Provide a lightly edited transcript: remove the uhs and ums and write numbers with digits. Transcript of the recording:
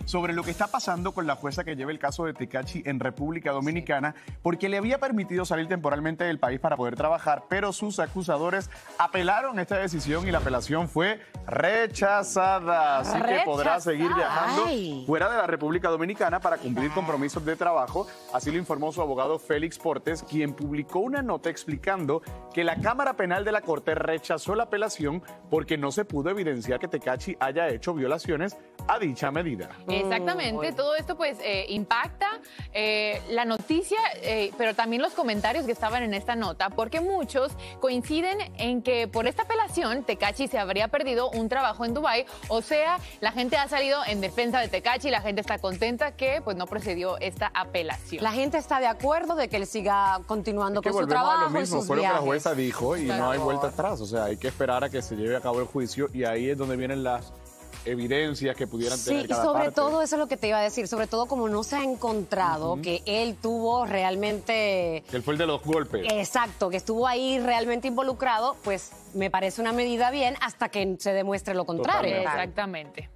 sobre lo que está pasando con la jueza que lleva el caso de Tekashi en República Dominicana, porque le había permitido salir temporalmente del país para poder trabajar, pero sus acusadores apelaron esta decisión y la apelación fue rechazada. Así que podrá seguir viajando fuera de la República Dominicana para cumplir compromisos de trabajo. Así lo informó su abogado Félix Portes, quien publicó una nota explicando que la Cámara Penal de la Corte rechazó la apelación porque no se pudo evidenciar que Tekashi haya hecho violaciones a dicha medida. Exactamente, todo esto pues impacta la noticia, pero también los comentarios que estaban en esta nota, porque muchos coinciden en que por esta apelación Tekashi se habría perdido un trabajo en Dubái. O sea, la gente ha salido en defensa de Tekashi, la gente está contenta que pues no procedió esta apelación. La gente está de acuerdo de que él siga continuando con su trabajo. A lo mismo, fue lo que la jueza dijo y Claro. no hay vuelta atrás. O sea, hay que esperar a que se lleve a cabo el juicio y ahí es donde vienen las evidencias que pudieran tener Sí, y cada sobre parte. todo, eso es lo que te iba a decir, sobre todo como no se ha encontrado que él tuvo realmente... Que él fue el de los golpes. Exacto, que estuvo ahí realmente involucrado, pues me parece una medida bien hasta que se demuestre lo contrario. Totalmente. Exactamente.